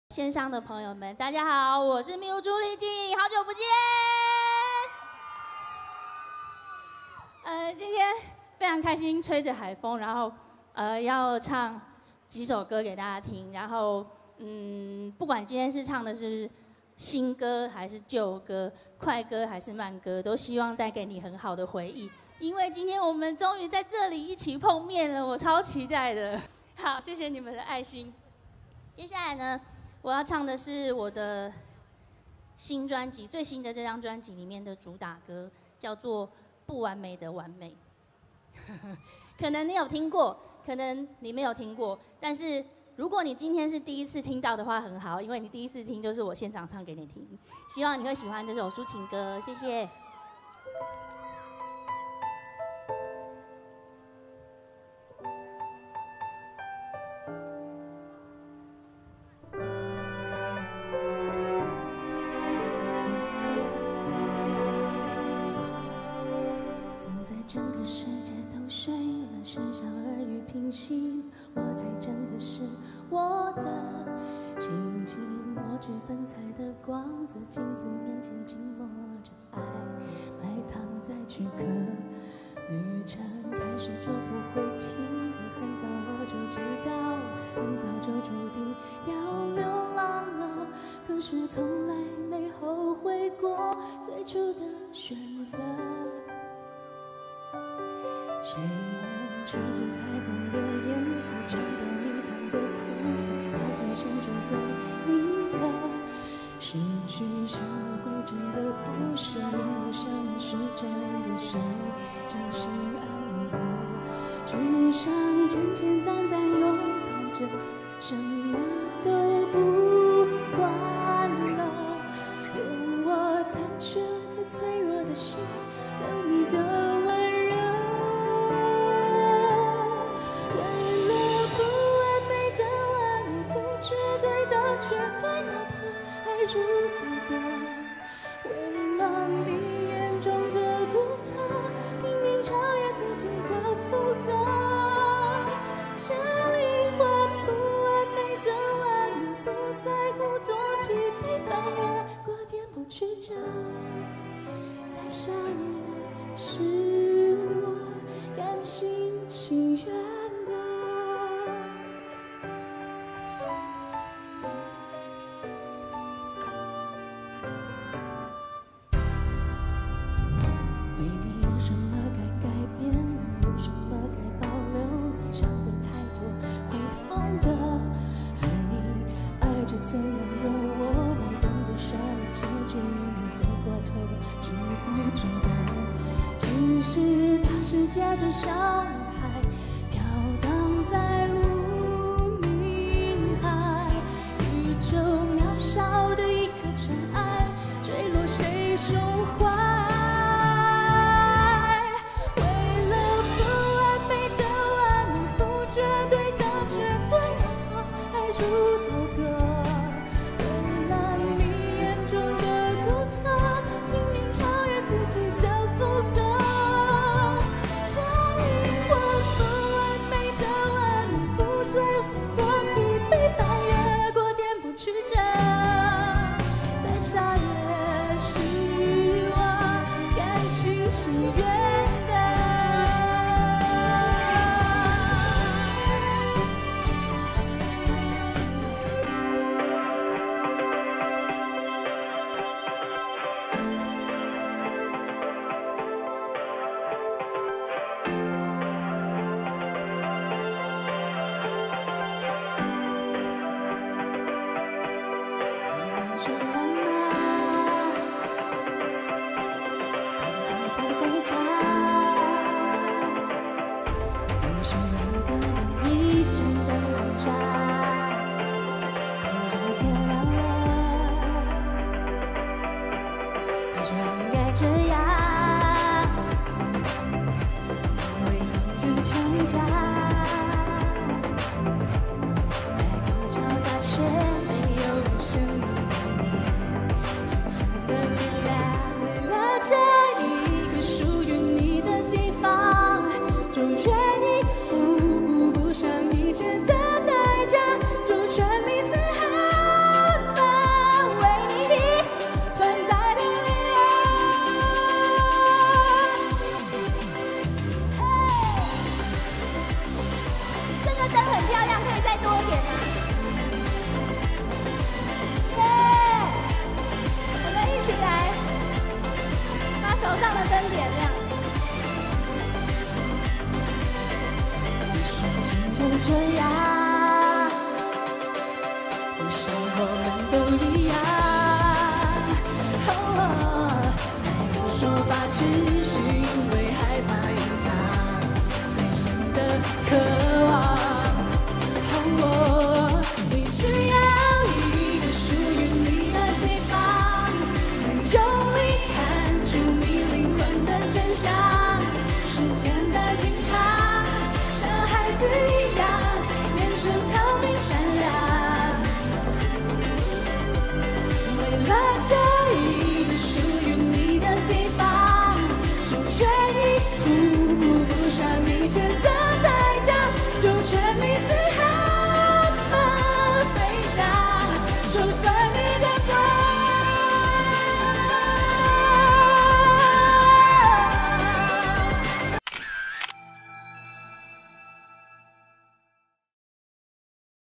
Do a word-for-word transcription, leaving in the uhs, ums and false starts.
线上的朋友们，大家好，我是繆朱丽静，好久不见。呃，今天非常开心，吹着海风，然后呃要唱几首歌给大家听。然后嗯，不管今天是唱的是新歌还是旧歌，快歌还是慢歌，都希望带给你很好的回忆。因为今天我们终于在这里一起碰面了，我超期待的。好，谢谢你们的爱心。接下来呢？ 我要唱的是我的新专辑，最新的这张专辑里面的主打歌，叫做《不完美的完美》。可能你有听过，可能你没有听过，但是如果你今天是第一次听到的话，很好，因为你第一次听就是我现场唱给你听。希望你会喜欢这首抒情歌，谢谢。 整个世界都睡了，喧嚣耳语平息，我才真的是我的。静静抹去粉彩的光泽，镜子面前静默着爱，埋藏在躯壳。旅程开始就不会停的，很早我就知道，很早就注定要流浪了。可是从来没后悔过最初的选择。 谁能触及彩虹的颜色，尝到蜜糖的苦涩？要只剩就归你了。失去像会真的不舍，拥有什么是真的？谁真心爱你的？只想简简单单拥抱着，什么都不管了。用我残缺的、脆弱的心，留你的温柔。 绝对，哪怕爱如刀割，为了你眼中的独特，拼命超越自己的负荷。像灵魂不完美的完美，不在乎多疲惫，反而过点不曲折。在夏夜，是我甘心情愿。 怎样的我，你等着什么结局？你回过头知不知道？只是她是驾着小女孩，飘荡在无名海，宇宙渺小的一颗尘埃，坠落谁胸怀？为了不完美的完美，不绝对的绝对，哪怕爱如刀割。 祈愿的。是浪漫。 回家，于是有个人一盏灯笼下，看着天亮了，他就应该这样，因为犹豫挣扎，太过嘈杂却没有个声音改变，坚强的力量为了这一。 属于你的地方，就愿意不顾不上一切的代价，就全力嘶吼。 像我们都一样。哦，太多说法只是因为害怕隐藏最深的渴望。哦，你只要一个属于你的地方，能用力看出你灵魂的真相。时间的平常，像孩子一样，眼神透明闪亮。为了这一个属于你的地方，就愿意付不上一切的。